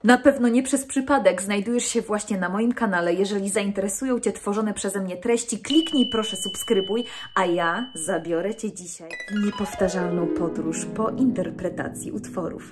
Na pewno nie przez przypadek znajdujesz się właśnie na moim kanale. Jeżeli zainteresują Cię tworzone przeze mnie treści, kliknij proszę subskrybuj, a ja zabiorę Cię dzisiaj w niepowtarzalną podróż po interpretacji utworów.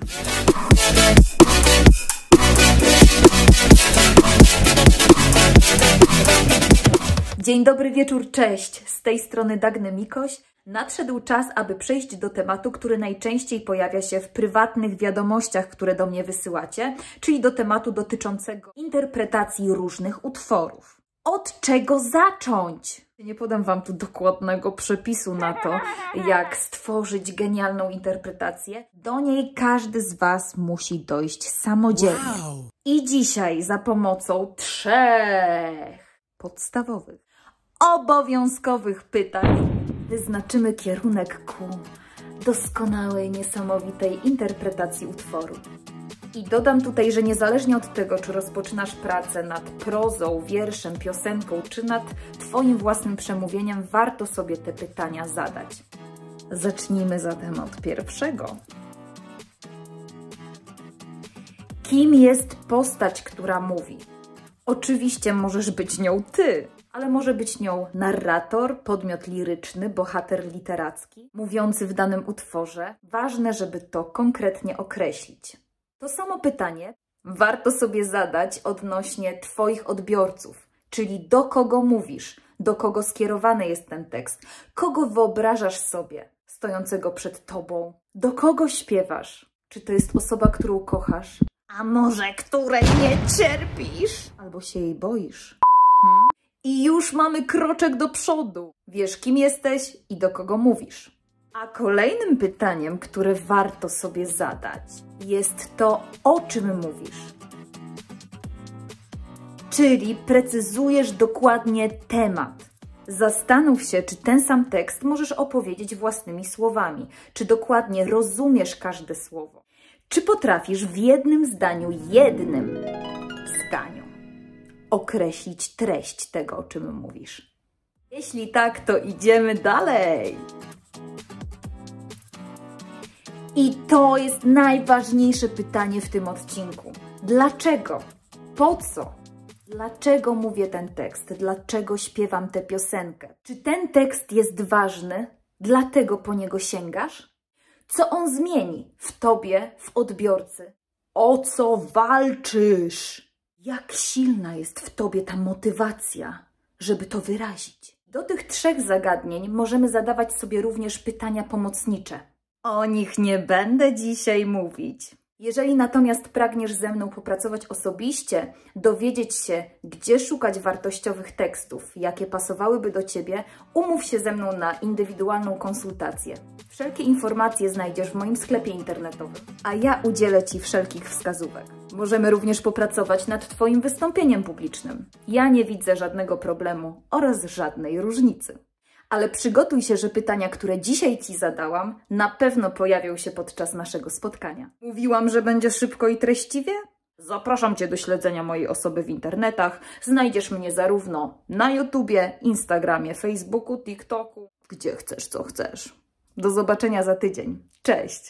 Dzień dobry, wieczór, cześć! Z tej strony Dagny Mikoś. Nadszedł czas, aby przejść do tematu, który najczęściej pojawia się w prywatnych wiadomościach, które do mnie wysyłacie, czyli do tematu dotyczącego interpretacji różnych utworów. Od czego zacząć? Nie podam Wam tu dokładnego przepisu na to, jak stworzyć genialną interpretację. Do niej każdy z Was musi dojść samodzielnie. Wow. I dzisiaj za pomocą 3 podstawowych, obowiązkowych pytań wyznaczymy kierunek ku doskonałej, niesamowitej interpretacji utworu. I dodam tutaj, że niezależnie od tego, czy rozpoczynasz pracę nad prozą, wierszem, piosenką, czy nad Twoim własnym przemówieniem, warto sobie te pytania zadać. Zacznijmy zatem od pierwszego. Kim jest postać, która mówi? Oczywiście możesz być nią ty, ale może być nią narrator, podmiot liryczny, bohater literacki, mówiący w danym utworze. Ważne, żeby to konkretnie określić. To samo pytanie warto sobie zadać odnośnie Twoich odbiorców, czyli do kogo mówisz, do kogo skierowany jest ten tekst, kogo wyobrażasz sobie stojącego przed Tobą, do kogo śpiewasz. Czy to jest osoba, którą kochasz, a może której nie cierpisz, albo się jej boisz. I już mamy kroczek do przodu. Wiesz, kim jesteś i do kogo mówisz. A kolejnym pytaniem, które warto sobie zadać, jest to, o czym mówisz. Czyli precyzujesz dokładnie temat. Zastanów się, czy ten sam tekst możesz opowiedzieć własnymi słowami, czy dokładnie rozumiesz każde słowo, czy potrafisz w jednym zdaniu określić treść tego, o czym mówisz. Jeśli tak, to idziemy dalej. I to jest najważniejsze pytanie w tym odcinku. Dlaczego? Po co? Dlaczego mówię ten tekst? Dlaczego śpiewam tę piosenkę? Czy ten tekst jest ważny? Dlatego po niego sięgasz? Co on zmieni w tobie, w odbiorcy? O co walczysz? Jak silna jest w tobie ta motywacja, żeby to wyrazić? Do tych 3 zagadnień możemy zadawać sobie również pytania pomocnicze. O nich nie będę dzisiaj mówić. Jeżeli natomiast pragniesz ze mną popracować osobiście, dowiedzieć się, gdzie szukać wartościowych tekstów, jakie pasowałyby do Ciebie, umów się ze mną na indywidualną konsultację. Wszelkie informacje znajdziesz w moim sklepie internetowym, a ja udzielę Ci wszelkich wskazówek. Możemy również popracować nad Twoim wystąpieniem publicznym. Ja nie widzę żadnego problemu oraz żadnej różnicy. Ale przygotuj się, że pytania, które dzisiaj Ci zadałam, na pewno pojawią się podczas naszego spotkania. Mówiłam, że będzie szybko i treściwie? Zapraszam Cię do śledzenia mojej osoby w internetach. Znajdziesz mnie zarówno na YouTubie, Instagramie, Facebooku, TikToku, gdzie chcesz, co chcesz. Do zobaczenia za tydzień. Cześć!